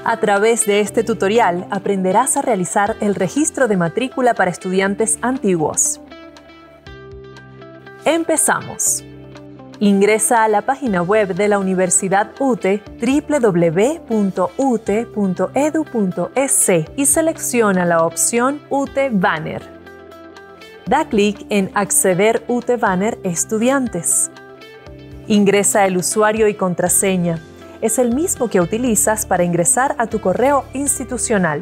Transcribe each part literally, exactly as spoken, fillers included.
A través de este tutorial aprenderás a realizar el registro de matrícula para estudiantes antiguos. Empezamos. Ingresa a la página web de la Universidad U T E doble u doble u doble u punto u t e punto e d u punto e c y selecciona la opción U T E Banner. Da clic en Acceder U T E Banner Estudiantes. Ingresa el usuario y contraseña. Es el mismo que utilizas para ingresar a tu correo institucional.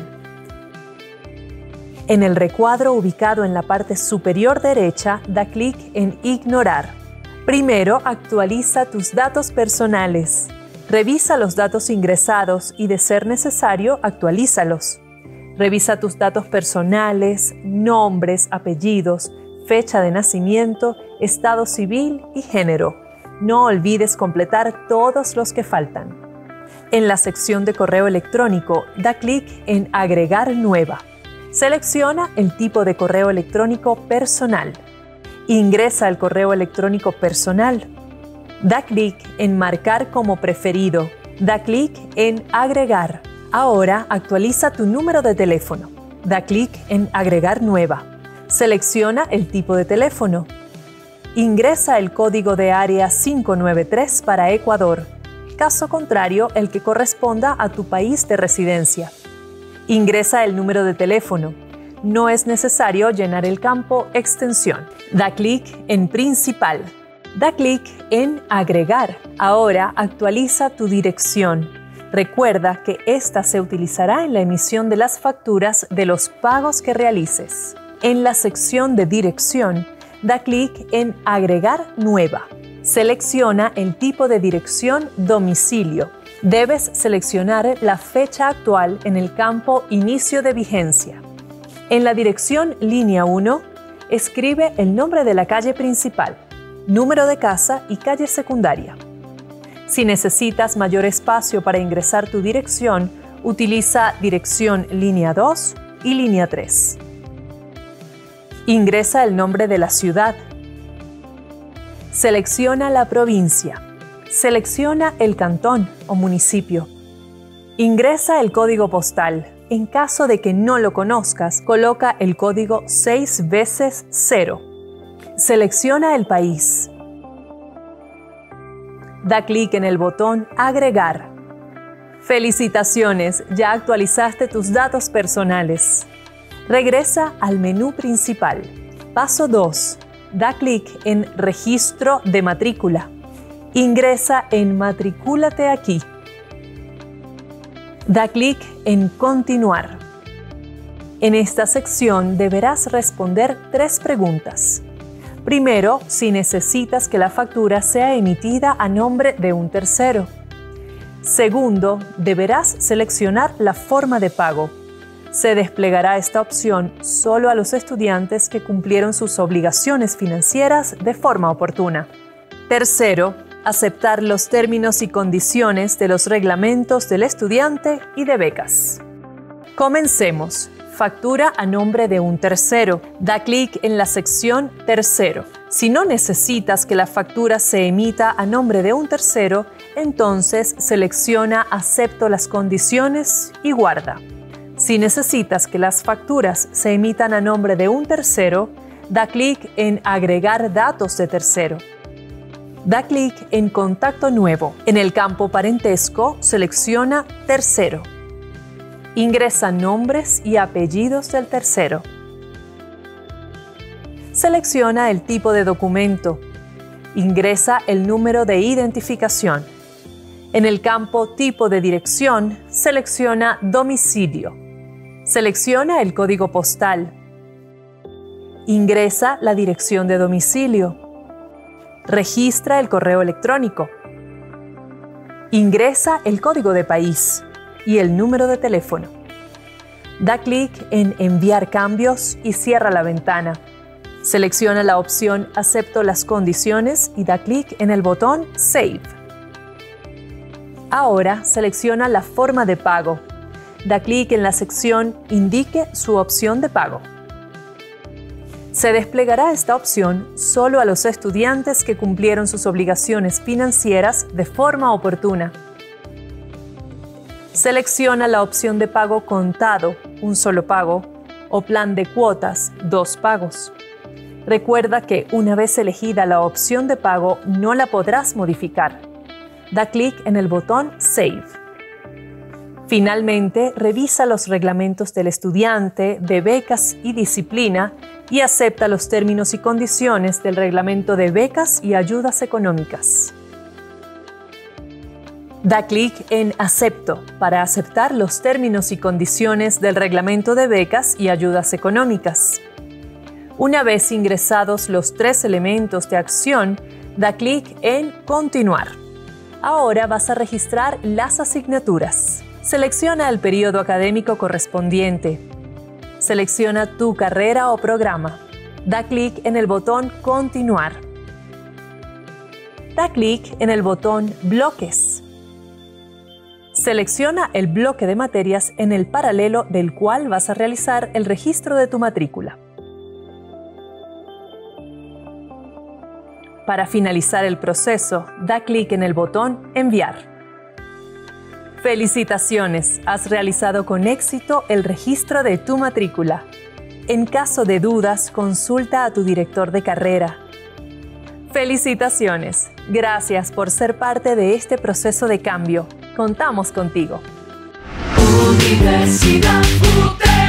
En el recuadro ubicado en la parte superior derecha, da clic en Ignorar. Primero, actualiza tus datos personales. Revisa los datos ingresados y, de ser necesario, actualízalos. Revisa tus datos personales, nombres, apellidos, fecha de nacimiento, estado civil y género. No olvides completar todos los que faltan. En la sección de correo electrónico, da clic en Agregar nueva. Selecciona el tipo de correo electrónico personal. Ingresa el correo electrónico personal. Da clic en Marcar como preferido. Da clic en Agregar. Ahora actualiza tu número de teléfono. Da clic en Agregar nueva. Selecciona el tipo de teléfono. Ingresa el código de área cinco nueve tres para Ecuador. Caso contrario, el que corresponda a tu país de residencia. Ingresa el número de teléfono. No es necesario llenar el campo Extensión. Da clic en Principal. Da clic en Agregar. Ahora actualiza tu dirección. Recuerda que esta se utilizará en la emisión de las facturas de los pagos que realices. En la sección de Dirección, da clic en Agregar nueva. Selecciona el tipo de dirección Domicilio. Debes seleccionar la fecha actual en el campo Inicio de vigencia. En la dirección Línea uno, escribe el nombre de la calle principal, número de casa y calle secundaria. Si necesitas mayor espacio para ingresar tu dirección, utiliza dirección Línea dos y Línea tres. Ingresa el nombre de la ciudad. Selecciona la provincia. Selecciona el cantón o municipio. Ingresa el código postal. En caso de que no lo conozcas, coloca el código seis veces cero. Selecciona el país. Da clic en el botón Agregar. ¡Felicitaciones! Ya actualizaste tus datos personales. Regresa al menú principal. Paso dos. Da clic en Registro de matrícula. Ingresa en Matricúlate aquí. Da clic en Continuar. En esta sección deberás responder tres preguntas. Primero, si necesitas que la factura sea emitida a nombre de un tercero. Segundo, deberás seleccionar la forma de pago. Se desplegará esta opción solo a los estudiantes que cumplieron sus obligaciones financieras de forma oportuna. Tercero, aceptar los términos y condiciones de los reglamentos del estudiante y de becas. Comencemos. Factura a nombre de un tercero. Da clic en la sección Tercero. Si no necesitas que la factura se emita a nombre de un tercero, entonces selecciona Acepto las condiciones y guarda. Si necesitas que las facturas se emitan a nombre de un tercero, da clic en Agregar datos de tercero. Da clic en Contacto nuevo. En el campo Parentesco, selecciona Tercero. Ingresa nombres y apellidos del tercero. Selecciona el tipo de documento. Ingresa el número de identificación. En el campo Tipo de dirección, selecciona Domicilio. Selecciona el código postal. Ingresa la dirección de domicilio. Registra el correo electrónico. Ingresa el código de país y el número de teléfono. Da clic en Enviar cambios y cierra la ventana. Selecciona la opción Acepto las condiciones y da clic en el botón Save. Ahora selecciona la forma de pago. Da clic en la sección Indique su opción de pago. Se desplegará esta opción solo a los estudiantes que cumplieron sus obligaciones financieras de forma oportuna. Selecciona la opción de pago contado, un solo pago, o plan de cuotas, dos pagos. Recuerda que una vez elegida la opción de pago, no la podrás modificar. Da clic en el botón Save. Finalmente, revisa los reglamentos del estudiante, de becas y disciplina y acepta los términos y condiciones del reglamento de becas y ayudas económicas. Da clic en Acepto para aceptar los términos y condiciones del reglamento de becas y ayudas económicas. Una vez ingresados los tres elementos de acción, da clic en Continuar. Ahora vas a registrar las asignaturas. Selecciona el periodo académico correspondiente. Selecciona tu carrera o programa. Da clic en el botón Continuar. Da clic en el botón Bloques. Selecciona el bloque de materias en el paralelo del cual vas a realizar el registro de tu matrícula. Para finalizar el proceso, da clic en el botón Enviar. ¡Felicitaciones! Has realizado con éxito el registro de tu matrícula. En caso de dudas, consulta a tu director de carrera. ¡Felicitaciones! Gracias por ser parte de este proceso de cambio. Contamos contigo. Universidad U T